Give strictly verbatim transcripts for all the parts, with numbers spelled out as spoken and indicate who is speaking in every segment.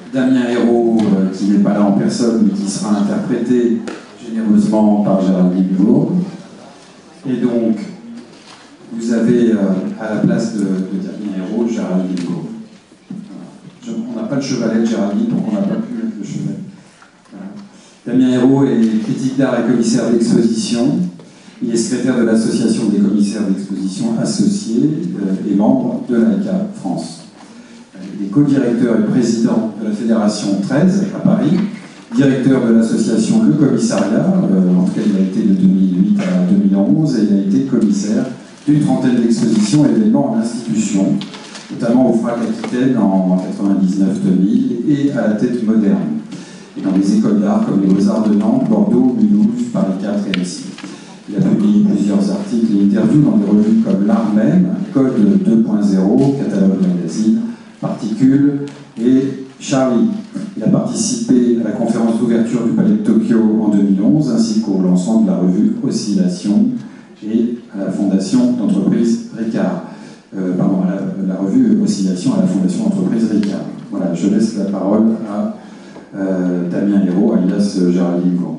Speaker 1: Damien Hérault, euh, qui n'est pas là en personne, mais qui sera interprété généreusement par Géraldine Gourde. Et donc, vous avez euh, à la place de, de Damien Hérault, Géraldine Gourde. Voilà. On n'a pas de chevalet de Géraldine, donc on n'a pas pu mettre le chevalet. Voilà. Damien Hérault est critique d'art et commissaire d'exposition. Il est secrétaire de l'association des commissaires d'exposition associés euh, et membre de l'A E C A France. Il est co-directeur et président de la Fédération treize à Paris, directeur de l'association Le Commissariat, euh, en tout cas il a été de deux mille huit à deux mille onze, et il a été commissaire d'une trentaine d'expositions et d'événements en institution, notamment au F R A C Aquitaine en quatre-vingt-dix-neuf deux mille et à la Tête Moderne, et dans des écoles d'art comme les Beaux-Arts de Nantes, Bordeaux, Mulhouse, Paris quatre et Annecy. Il a publié plusieurs articles et interviews dans des revues comme L'Art Même, Code deux point zéro, Catalogue Magazine, Particules et Charlie. Il a participé à la conférence d'ouverture du Palais de Tokyo en deux mille onze, ainsi qu'au lancement de la revue Oscillation et à la fondation d'entreprise Ricard. Euh, pardon, à la, la revue Oscillation à la fondation d'entreprise Ricard. Voilà, je laisse la parole à euh, Damien Hérault, alias Géraldine Gourde.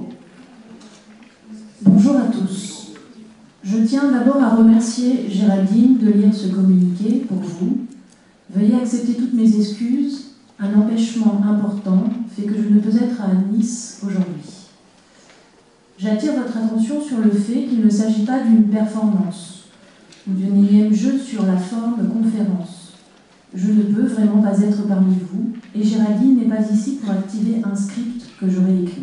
Speaker 2: Bonjour à tous. Je tiens d'abord à remercier Géraldine de lire ce communiqué pour vous. Veuillez accepter toutes mes excuses. Un empêchement important fait que je ne peux être à Nice aujourd'hui. J'attire votre attention sur le fait qu'il ne s'agit pas d'une performance ou d'un énième jeu sur la forme conférence. Je ne peux vraiment pas être parmi vous et Géraldine n'est pas ici pour activer un script que j'aurais écrit.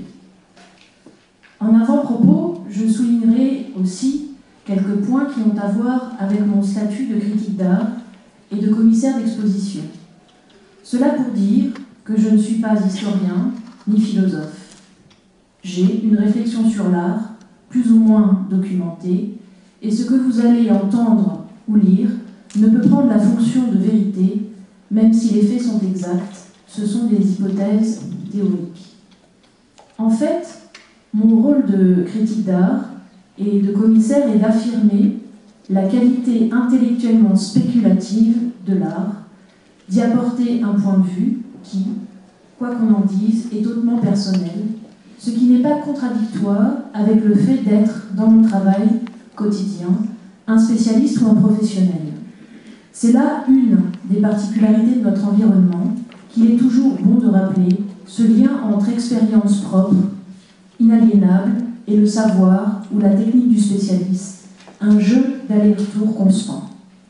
Speaker 2: En avant-propos, je soulignerai aussi quelques points qui ont à voir avec mon statut de critique d'art et de commissaire d'exposition. Cela pour dire que je ne suis pas historien ni philosophe. J'ai une réflexion sur l'art, plus ou moins documentée, et ce que vous allez entendre ou lire ne peut prendre la fonction de vérité, même si les faits sont exacts, ce sont des hypothèses théoriques. En fait, mon rôle de critique d'art et de commissaire est d'affirmer la qualité intellectuellement spéculative de l'art, d'y apporter un point de vue qui, quoi qu'on en dise, est hautement personnel, ce qui n'est pas contradictoire avec le fait d'être, dans mon travail quotidien, un spécialiste ou un professionnel. C'est là une des particularités de notre environnement qu'il est toujours bon de rappeler, ce lien entre expérience propre, inaliénable, et le savoir ou la technique du spécialiste, un jeu d'aller-retour constant.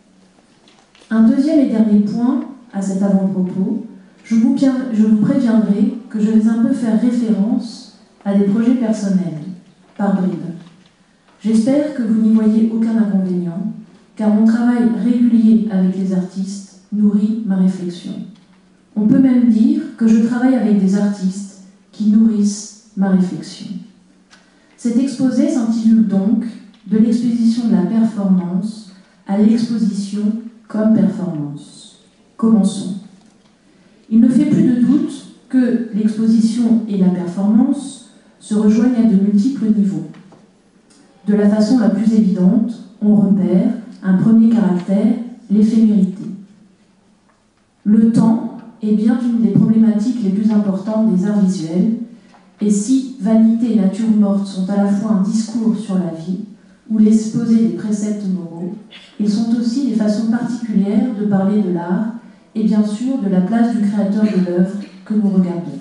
Speaker 2: Un deuxième et dernier point à cet avant-propos, je vous, je vous préviendrai que je vais un peu faire référence à des projets personnels, par bribes. J'espère que vous n'y voyez aucun inconvénient, car mon travail régulier avec les artistes nourrit ma réflexion. On peut même dire que je travaille avec des artistes qui nourrissent ma réflexion. Cet exposé s'intitule donc « De l'exposition de la performance à l'exposition comme performance ». Commençons. Il ne fait plus de doute que l'exposition et la performance se rejoignent à de multiples niveaux. De la façon la plus évidente, on repère un premier caractère, l'éphémérité. Le temps est bien une des problématiques les plus importantes des arts visuels, et si vanité et nature morte sont à la fois un discours sur la vie, ou l'exposé des préceptes moraux, ils sont aussi des façons particulières de parler de l'art, et bien sûr de la place du créateur de l'œuvre que nous regardons.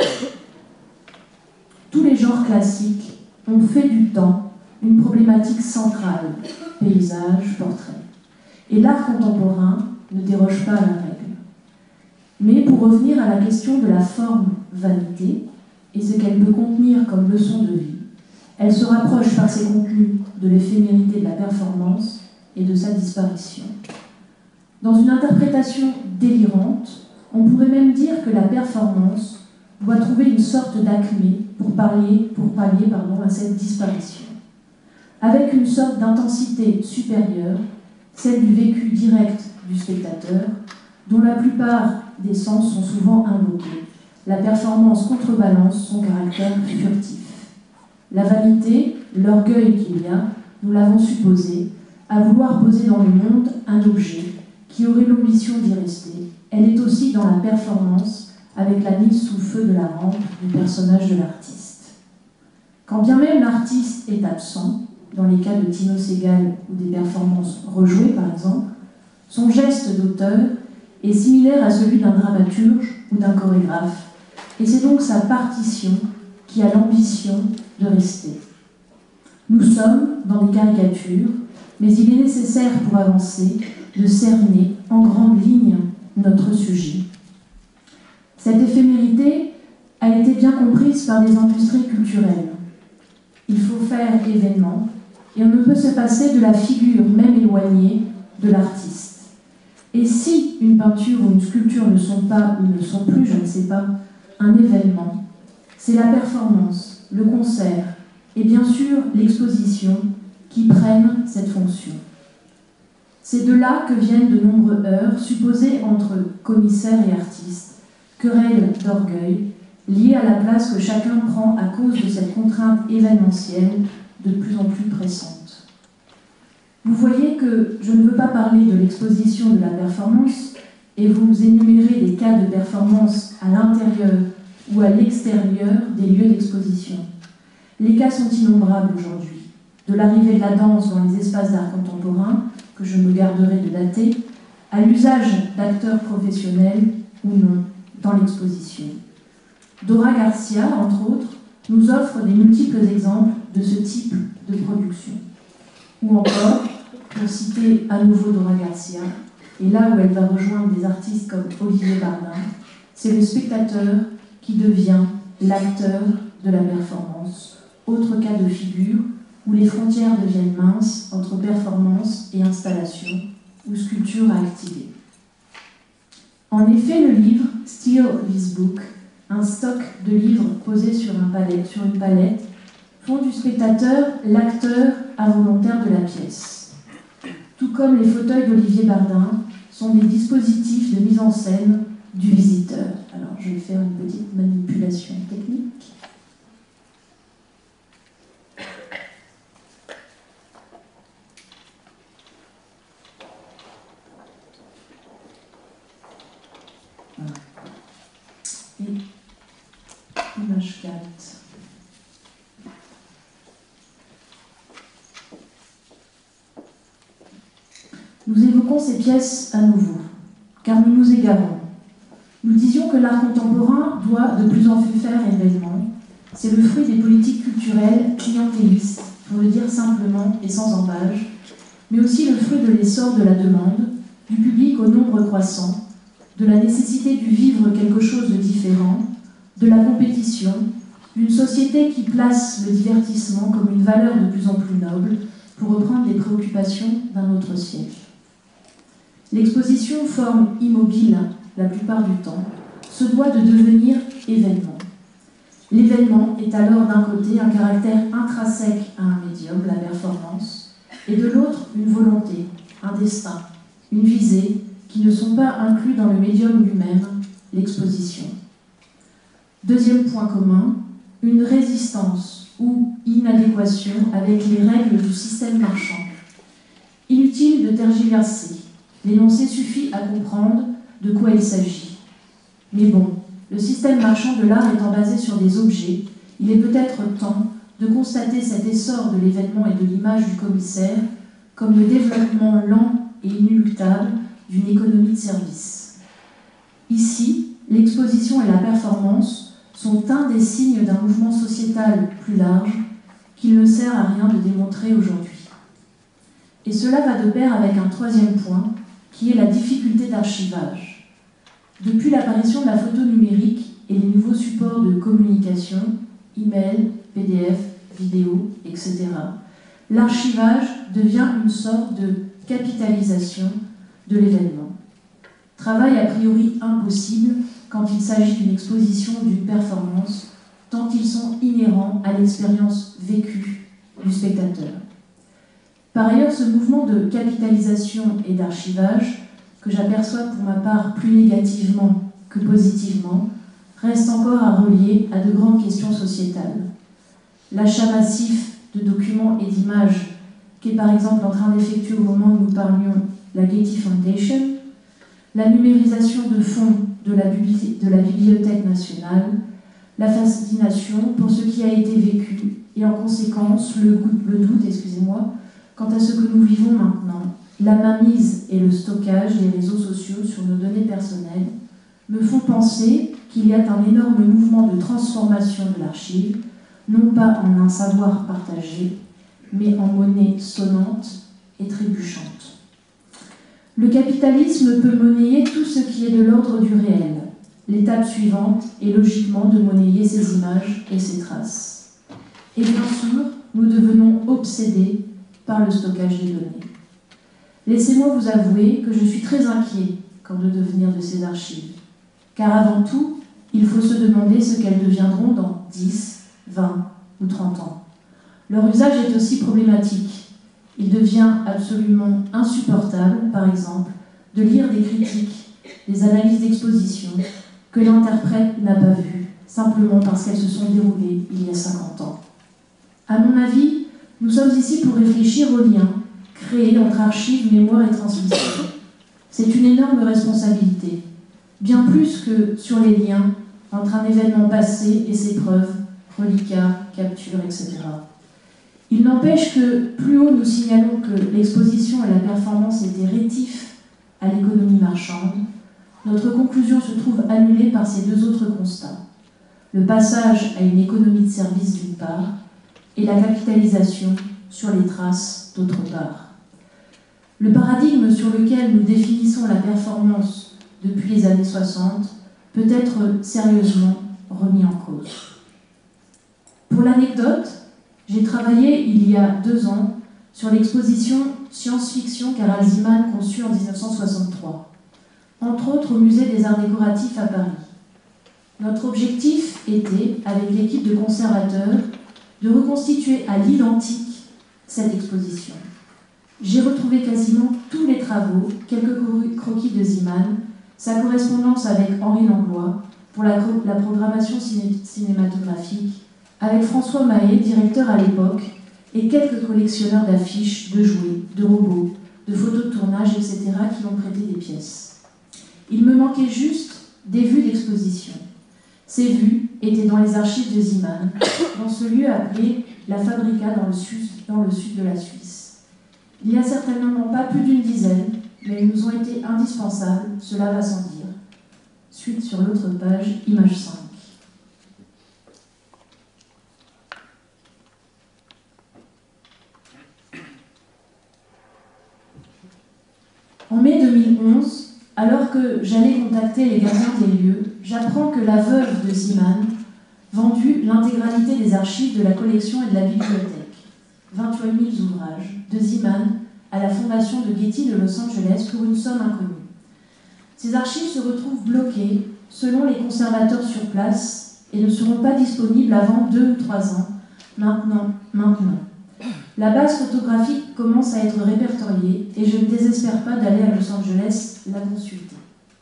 Speaker 2: Tous les genres classiques ont fait du temps une problématique centrale, paysage, portrait. Et l'art contemporain ne déroge pas à la règle. Mais pour revenir à la question de la forme vanité, et ce qu'elle peut contenir comme leçon de vie, elle se rapproche par ses contenus de l'éphémérité de la performance et de sa disparition. Dans une interprétation délirante, on pourrait même dire que la performance doit trouver une sorte d'acmé pour pallier, pour pallier pardon, à cette disparition, avec une sorte d'intensité supérieure, celle du vécu direct du spectateur, dont la plupart des sens sont souvent invoqués. La performance contrebalance son caractère furtif. La vanité, l'orgueil qu'il y a, nous l'avons supposé, à vouloir poser dans le monde un objet qui aurait l'ambition d'y rester. Elle est aussi dans la performance avec la mise sous feu de la rampe du personnage de l'artiste. Quand bien même l'artiste est absent, dans les cas de Tino Sehgal ou des performances rejouées par exemple, son geste d'auteur est similaire à celui d'un dramaturge ou d'un chorégraphe, et c'est donc sa partition qui a l'ambition de rester. Nous sommes dans des caricatures, mais il est nécessaire pour avancer de cerner en grande ligne notre sujet. Cette éphémérité a été bien comprise par des industries culturelles. Il faut faire événement, et on ne peut se passer de la figure même éloignée de l'artiste. Et si une peinture ou une sculpture ne sont pas, ou ne sont plus, je ne sais pas, un événement, c'est la performance, le concert, et bien sûr l'exposition qui prennent cette fonction. C'est de là que viennent de nombreuses heurts supposées entre commissaires et artistes, querelles d'orgueil, liées à la place que chacun prend à cause de cette contrainte événementielle de plus en plus pressante. Vous voyez que je ne veux pas parler de l'exposition de la performance et vous énumérer des cas de performance à l'intérieur ou à l'extérieur des lieux d'exposition. Les cas sont innombrables aujourd'hui, de l'arrivée de la danse dans les espaces d'art contemporain, que je me garderai de dater, à l'usage d'acteurs professionnels ou non dans l'exposition. Dora Garcia, entre autres, nous offre des multiples exemples de ce type de production. Ou encore, pour citer à nouveau Dora Garcia, et là où elle va rejoindre des artistes comme Olivier Bardin, c'est le spectateur qui devient l'acteur de la performance. Autre cas de figure où les frontières deviennent minces entre performance et installation ou sculpture à activer. En effet, le livre « Steal This Book », un stock de livres posés sur, un palette, sur une palette, font du spectateur l'acteur involontaire de la pièce. Tout comme les fauteuils d'Olivier Bardin sont des dispositifs de mise en scène du visiteur. Alors, je vais faire une petite manipulation technique. Voilà. Et image quatre. Nous évoquons ces pièces à nouveau, car nous nous égarons. Nous disions que l'art contemporain doit de plus en plus faire événement. C'est le fruit des politiques culturelles clientélistes, pour le dire simplement et sans embâge, mais aussi le fruit de l'essor de la demande, du public au nombre croissant, de la nécessité du vivre quelque chose de différent, de la compétition, d'une société qui place le divertissement comme une valeur de plus en plus noble pour reprendre les préoccupations d'un autre siècle. L'exposition, forme immobile la plupart du temps, se doit de devenir événement. L'événement est alors d'un côté un caractère intrinsèque à un médium, la performance, et de l'autre une volonté, un destin, une visée qui ne sont pas inclus dans le médium lui-même, l'exposition. Deuxième point commun, une résistance ou inadéquation avec les règles du système marchand. Inutile de tergiverser, l'énoncé suffit à comprendre de quoi il s'agit. Mais bon, le système marchand de l'art étant basé sur des objets, il est peut-être temps de constater cet essor de l'événement et de l'image du commissaire comme le développement lent et inéluctable d'une économie de service. Ici, l'exposition et la performance sont un des signes d'un mouvement sociétal plus large qu'il ne sert à rien de démontrer aujourd'hui. Et cela va de pair avec un troisième point, qui est la difficulté d'archivage. Depuis l'apparition de la photo numérique et les nouveaux supports de communication, email, P D F, vidéo, et cetera, l'archivage devient une sorte de capitalisation de l'événement. Travail a priori impossible quand il s'agit d'une exposition ou d'une performance, tant ils sont inhérents à l'expérience vécue du spectateur. Par ailleurs, ce mouvement de capitalisation et d'archivage, que j'aperçois pour ma part plus négativement que positivement, reste encore à relier à de grandes questions sociétales. L'achat massif de documents et d'images qu'est par exemple en train d'effectuer au moment où nous parlions la Getty Foundation, la numérisation de fonds de la, de la Bibliothèque nationale, la fascination pour ce qui a été vécu et en conséquence le, le doute, excusez-moi, quant à ce que nous vivons maintenant, la mainmise et le stockage des réseaux sociaux sur nos données personnelles me font penser qu'il y a un énorme mouvement de transformation de l'archive, non pas en un savoir partagé, mais en monnaie sonnante et trébuchante. Le capitalisme peut monnayer tout ce qui est de l'ordre du réel. L'étape suivante est logiquement de monnayer ses images et ses traces. Et bien sûr, nous devenons obsédés par le stockage des données. Laissez-moi vous avouer que je suis très inquiet quant au devenir de ces archives. Car avant tout, il faut se demander ce qu'elles deviendront dans dix, vingt ou trente ans. Leur usage est aussi problématique. Il devient absolument insupportable, par exemple, de lire des critiques, des analyses d'exposition que l'interprète n'a pas vues, simplement parce qu'elles se sont déroulées il y a cinquante ans. À mon avis, nous sommes ici pour réfléchir aux liens créés entre archives, mémoire et transmission. C'est une énorme responsabilité, bien plus que sur les liens entre un événement passé et ses preuves, reliquats, captures, et cetera. Il n'empêche que, plus haut nous signalons que l'exposition et la performance étaient rétifs à l'économie marchande, notre conclusion se trouve annulée par ces deux autres constats. Le passage à une économie de service d'une part, et la capitalisation sur les traces d'autre part. Le paradigme sur lequel nous définissons la performance depuis les années soixante peut être sérieusement remis en cause. Pour l'anecdote, j'ai travaillé il y a deux ans sur l'exposition Science-fiction qu'Harald Zeeman conçue en mille neuf cent soixante-trois, entre autres au Musée des Arts Décoratifs à Paris. Notre objectif était, avec l'équipe de conservateurs, de reconstituer à l'identique cette exposition. J'ai retrouvé quasiment tous les travaux, quelques croquis de Zeeman, sa correspondance avec Henri Langlois pour la, la programmation ciné cinématographique, avec François Mahé, directeur à l'époque, et quelques collectionneurs d'affiches, de jouets, de robots, de photos de tournage, et cetera qui ont prêté des pièces. Il me manquait juste des vues d'exposition. Ces vues étaient dans les archives de Zeeman, dans ce lieu appelé La Fabrica dans le sud, dans le sud de la Suisse. Il y a certainement pas plus d'une dizaine, mais ils nous ont été indispensables, cela va sans dire. Suite sur l'autre page, image cinq. En mai deux mille onze, alors que j'allais contacter les gardiens des lieux, j'apprends que la veuve de Zeeman vendu l'intégralité des archives de la collection et de la bibliothèque, vingt-huit mille ouvrages, de Zeeman à la fondation de Getty de Los Angeles pour une somme inconnue. Ces archives se retrouvent bloquées selon les conservateurs sur place et ne seront pas disponibles avant deux ou trois ans, maintenant, maintenant. La base photographique commence à être répertoriée et je ne désespère pas d'aller à Los Angeles la consulter.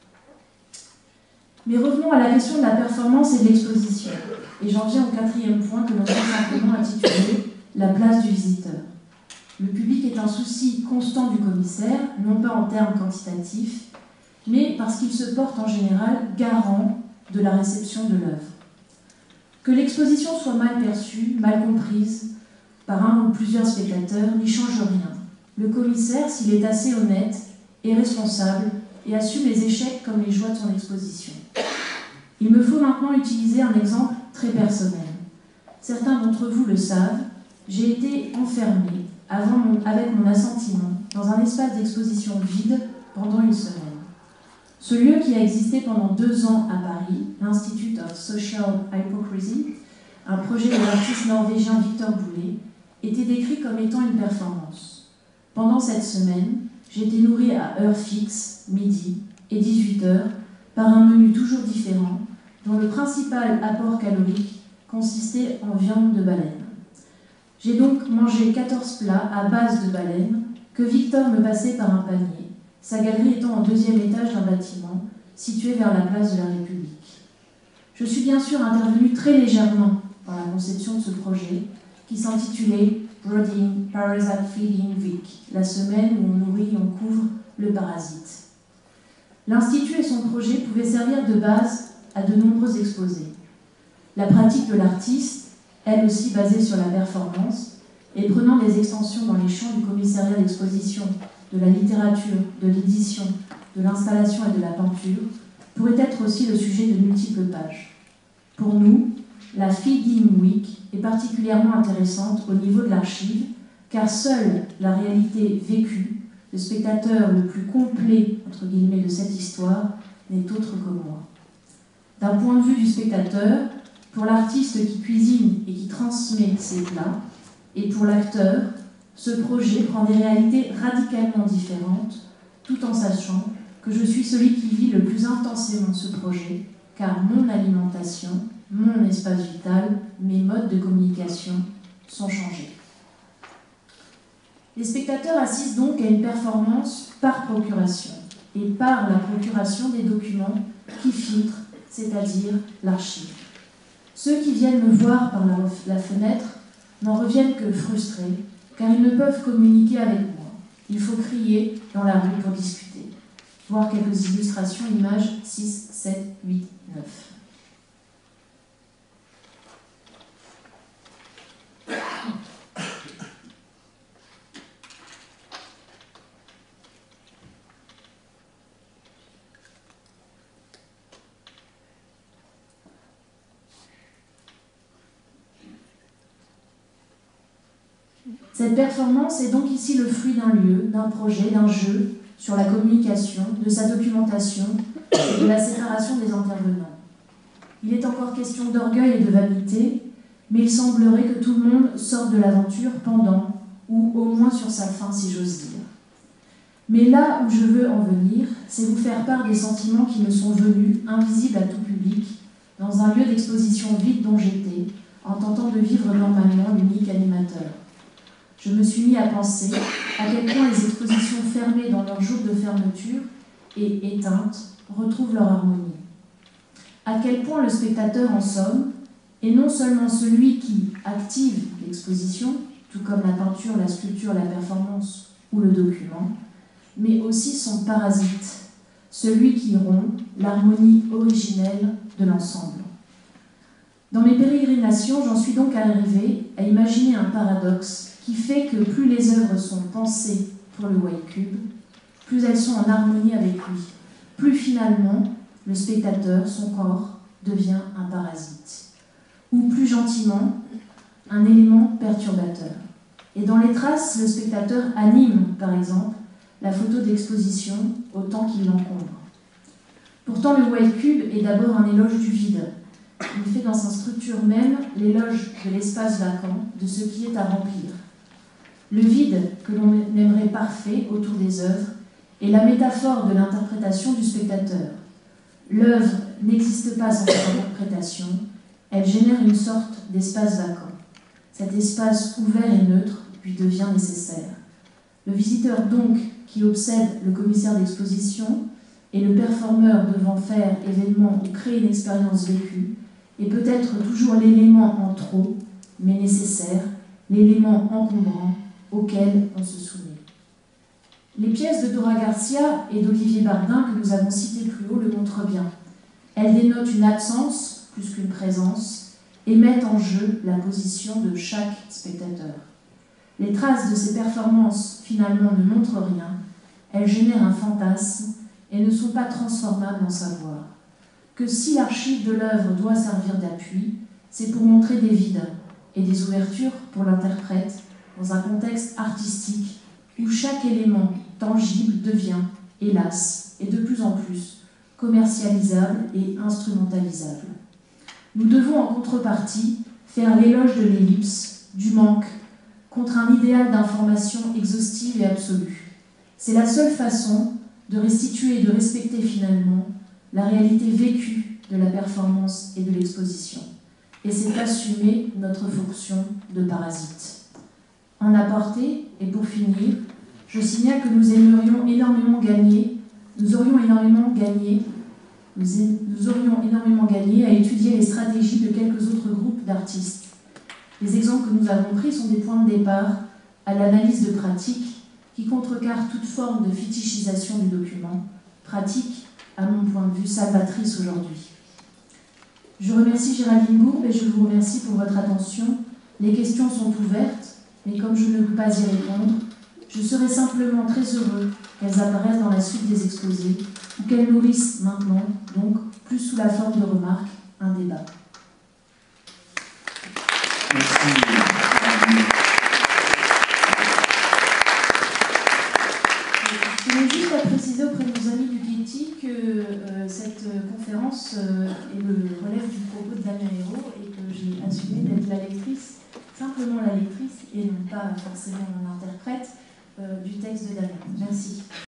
Speaker 2: Mais revenons à la question de la performance et de l'exposition. Et j'en viens au quatrième point que l'on peut simplement intituler « La place du visiteur ». Le public est un souci constant du commissaire, non pas en termes quantitatifs, mais parce qu'il se porte en général garant de la réception de l'œuvre. Que l'exposition soit mal perçue, mal comprise, par un ou plusieurs spectateurs, n'y change rien. Le commissaire, s'il est assez honnête, est responsable et assume les échecs comme les joies de son exposition. Il me faut maintenant utiliser un exemple très personnel. Certains d'entre vous le savent, j'ai été enfermée avant mon, avec mon assentiment dans un espace d'exposition vide pendant une semaine. Ce lieu qui a existé pendant deux ans à Paris, l'Institute of Social Hypocrisy, un projet de l'artiste norvégien Victor Boulet, était décrit comme étant une performance. Pendant cette semaine, j'ai été nourrie à heure fixe, midi et dix-huit heures, par un menu toujours différent, dont le principal apport calorique consistait en viande de baleine. J'ai donc mangé quatorze plats à base de baleine que Victor me passait par un panier, sa galerie étant au deuxième étage d'un bâtiment situé vers la place de la République. Je suis bien sûr intervenue très légèrement dans la conception de ce projet qui s'intitulait Brooding Parasite Feeding Week, la semaine où on nourrit et on couvre le parasite. l'Institut et son projet pouvaient servir de base à de nombreux exposés. La pratique de l'artiste, elle aussi basée sur la performance, et prenant des extensions dans les champs du commissariat d'exposition, de la littérature, de l'édition, de l'installation et de la peinture, pourrait être aussi le sujet de multiples pages. Pour nous, la Feeding Week est particulièrement intéressante au niveau de l'archive, car seule la réalité vécue, le spectateur le plus complet entre guillemets, de cette histoire, n'est autre que moi. D'un point de vue du spectateur, pour l'artiste qui cuisine et qui transmet ses plats, et pour l'acteur, ce projet prend des réalités radicalement différentes, tout en sachant que je suis celui qui vit le plus intensément ce projet, car mon alimentation, mon espace vital, mes modes de communication sont changés. Les spectateurs assistent donc à une performance par procuration, et par la procuration des documents qui filtrent, c'est-à-dire l'archive. Ceux qui viennent me voir par la, la fenêtre n'en reviennent que frustrés, car ils ne peuvent communiquer avec moi. Il faut crier dans la rue pour discuter. Voir quelques illustrations, images six, sept, huit, neuf. Cette performance est donc ici le fruit d'un lieu, d'un projet, d'un jeu sur la communication, de sa documentation et de la séparation des intervenants. Il est encore question d'orgueil et de vanité, mais il semblerait que tout le monde sorte de l'aventure pendant, ou au moins sur sa fin, si j'ose dire. Mais là où je veux en venir, c'est vous faire part des sentiments qui me sont venus, invisibles à tout public, dans un lieu d'exposition vide dont j'étais, en tentant de vivre normalement l'unique animateur. Je me suis mis à penser à quel point les expositions fermées dans leur jour de fermeture et éteintes retrouvent leur harmonie. À quel point le spectateur, en somme, est non seulement celui qui active l'exposition, tout comme la peinture, la sculpture, la performance ou le document, mais aussi son parasite, celui qui rompt l'harmonie originelle de l'ensemble. Dans mes pérégrinations, j'en suis donc arrivée à imaginer un paradoxe qui fait que plus les œuvres sont pensées pour le White Cube, plus elles sont en harmonie avec lui. Plus finalement, le spectateur, son corps, devient un parasite. Ou plus gentiment, un élément perturbateur. Et dans les traces, le spectateur anime, par exemple, la photo d'exposition autant qu'il l'encombre. Pourtant, le White Cube est d'abord un éloge du vide. Il fait dans sa structure même l'éloge de l'espace vacant, de ce qui est à remplir. Le vide que l'on aimerait parfait autour des œuvres est la métaphore de l'interprétation du spectateur. L'œuvre n'existe pas sans cette interprétation, elle génère une sorte d'espace vacant. Cet espace ouvert et neutre lui devient nécessaire. Le visiteur donc qui obsède le commissaire d'exposition et le performeur devant faire événement ou créer une expérience vécue est peut-être toujours l'élément en trop, mais nécessaire, l'élément encombrant auquel on se soumet. Les pièces de Dora Garcia et d'Olivier Bardin que nous avons citées plus haut le montrent bien. Elles dénotent une absence plus qu'une présence et mettent en jeu la position de chaque spectateur. Les traces de ces performances finalement ne montrent rien, elles génèrent un fantasme et ne sont pas transformables en savoir. Que si l'archive de l'œuvre doit servir d'appui, c'est pour montrer des vides et des ouvertures pour l'interprète dans un contexte artistique où chaque élément tangible devient, hélas, et de plus en plus, commercialisable et instrumentalisable. Nous devons en contrepartie faire l'éloge de l'ellipse, du manque, contre un idéal d'information exhaustive et absolue. C'est la seule façon de restituer et de respecter finalement la réalité vécue de la performance et de l'exposition. Et c'est assumer notre fonction de parasite. En apporter, et pour finir, je signale que nous aimerions énormément gagner, nous aurions énormément gagné, nous, nous aurions énormément gagné à étudier les stratégies de quelques autres groupes d'artistes. Les exemples que nous avons pris sont des points de départ à l'analyse de pratique qui contrecarrent toute forme de fétichisation du document, pratique à mon point de vue, salvatrice aujourd'hui. Je remercie Géraldine Gourbe et je vous remercie pour votre attention. Les questions sont ouvertes, mais comme je ne peux pas y répondre, je serai simplement très heureux qu'elles apparaissent dans la suite des exposés ou qu'elles nourrissent maintenant, donc plus sous la forme de remarques, un débat.
Speaker 1: Merci.
Speaker 2: Je tenais juste à préciser auprès de nos amis du Getty que euh, cette conférence euh, est le relève du propos de Damien Hérault et que j'ai assumé d'être la lectrice, simplement la lectrice et non pas forcément mon interprète euh, du texte de Damien. Merci.